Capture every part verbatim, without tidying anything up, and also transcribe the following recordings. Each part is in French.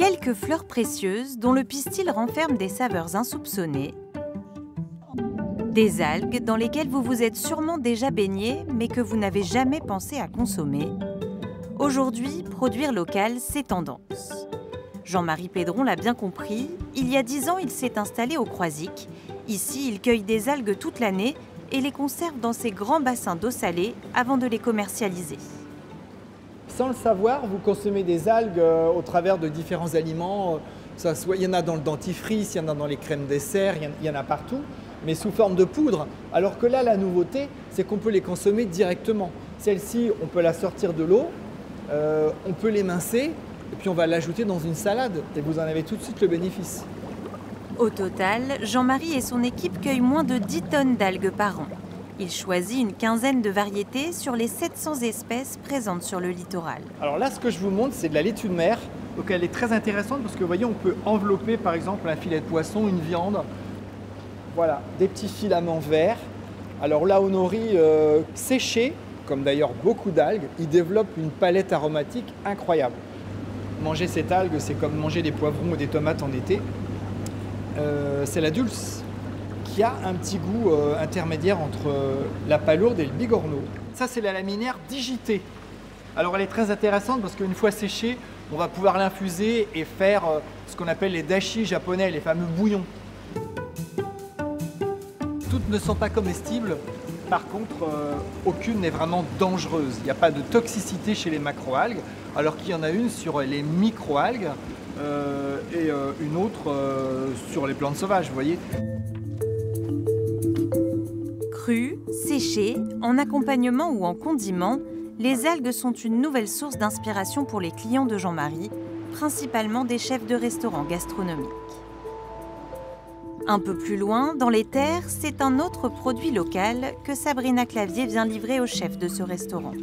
Quelques fleurs précieuses dont le pistil renferme des saveurs insoupçonnées. Des algues dans lesquelles vous vous êtes sûrement déjà baigné, mais que vous n'avez jamais pensé à consommer. Aujourd'hui, produire local, c'est tendance. Jean-Marie Pédron l'a bien compris, il y a dix ans, il s'est installé au Croisic. Ici, il cueille des algues toute l'année et les conserve dans ses grands bassins d'eau salée avant de les commercialiser. Sans le savoir, vous consommez des algues euh, au travers de différents aliments. Ça soit, il y en a dans le dentifrice, il y en a dans les crèmes dessert, il y en, il y en a partout, mais sous forme de poudre. Alors que là, la nouveauté, c'est qu'on peut les consommer directement. Celle-ci, on peut la sortir de l'eau, euh, on peut l'émincer, et puis on va l'ajouter dans une salade, et vous en avez tout de suite le bénéfice. Au total, Jean-Marie et son équipe cueillent moins de dix tonnes d'algues par an. Il choisit une quinzaine de variétés sur les sept cents espèces présentes sur le littoral. Alors là, ce que je vous montre, c'est de la laitue de mer. Donc elle est très intéressante parce que vous voyez, on peut envelopper par exemple un filet de poisson, une viande. Voilà, des petits filaments verts. Alors là, au nori euh, séché, comme d'ailleurs beaucoup d'algues, il développe une palette aromatique incroyable. Manger cette algue, c'est comme manger des poivrons ou des tomates en été. Euh, c'est la dulce, qui a un petit goût euh, intermédiaire entre euh, la palourde et le bigorneau. Ça, c'est la laminaire digitée. Alors, elle est très intéressante parce qu'une fois séchée, on va pouvoir l'infuser et faire euh, ce qu'on appelle les dashi japonais, les fameux bouillons. Toutes ne sont pas comestibles. Par contre, euh, aucune n'est vraiment dangereuse. Il n'y a pas de toxicité chez les macroalgues, alors qu'il y en a une sur les microalgues euh, et euh, une autre euh, sur les plantes sauvages, vous voyez. Crues, séchées, en accompagnement ou en condiment, les algues sont une nouvelle source d'inspiration pour les clients de Jean-Marie, principalement des chefs de restaurants gastronomiques. Un peu plus loin, dans les terres, c'est un autre produit local que Sabrina Clavier vient livrer au chef de ce restaurant.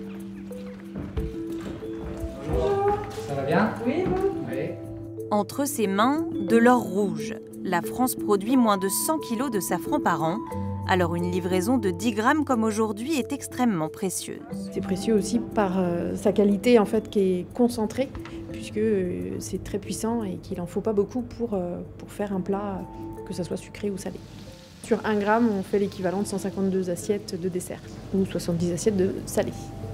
Bonjour, ça va bien? Oui, vous? Oui. Entre ses mains, de l'or rouge. La France produit moins de cent kilos de safran par an, alors une livraison de dix grammes comme aujourd'hui est extrêmement précieuse. C'est précieux aussi par euh, sa qualité en fait qui est concentrée, puisque euh, c'est très puissant et qu'il n'en faut pas beaucoup pour, euh, pour faire un plat, que ça soit sucré ou salé. Sur un gramme, on fait l'équivalent de cent cinquante-deux assiettes de dessert, ou soixante-dix assiettes de salé.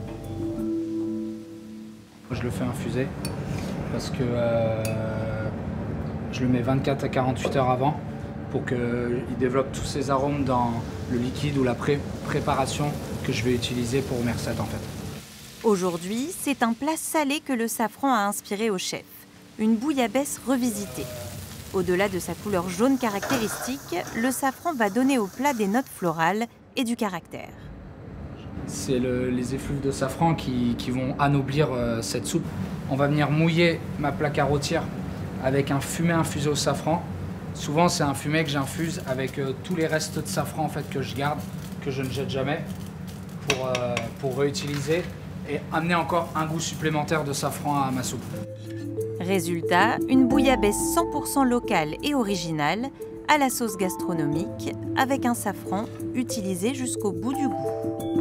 Je le fais infuser parce que euh, je le mets vingt-quatre à quarante-huit heures avant pour qu'il développe tous ses arômes dans le liquide ou la pré préparation que je vais utiliser pour mes recettes en fait. Aujourd'hui, c'est un plat salé que le safran a inspiré au chef, une bouillabaisse revisitée. Au-delà de sa couleur jaune caractéristique, le safran va donner au plat des notes florales et du caractère. C'est le, les effluves de safran qui, qui vont anoblir euh, cette soupe. On va venir mouiller ma plaque à rôtir avec un fumet infusé au safran. Souvent, c'est un fumet que j'infuse avec euh, tous les restes de safran en fait, que je garde, que je ne jette jamais, pour, euh, pour réutiliser et amener encore un goût supplémentaire de safran à ma soupe. Résultat, une bouillabaisse cent pour cent locale et originale, à la sauce gastronomique, avec un safran utilisé jusqu'au bout du goût.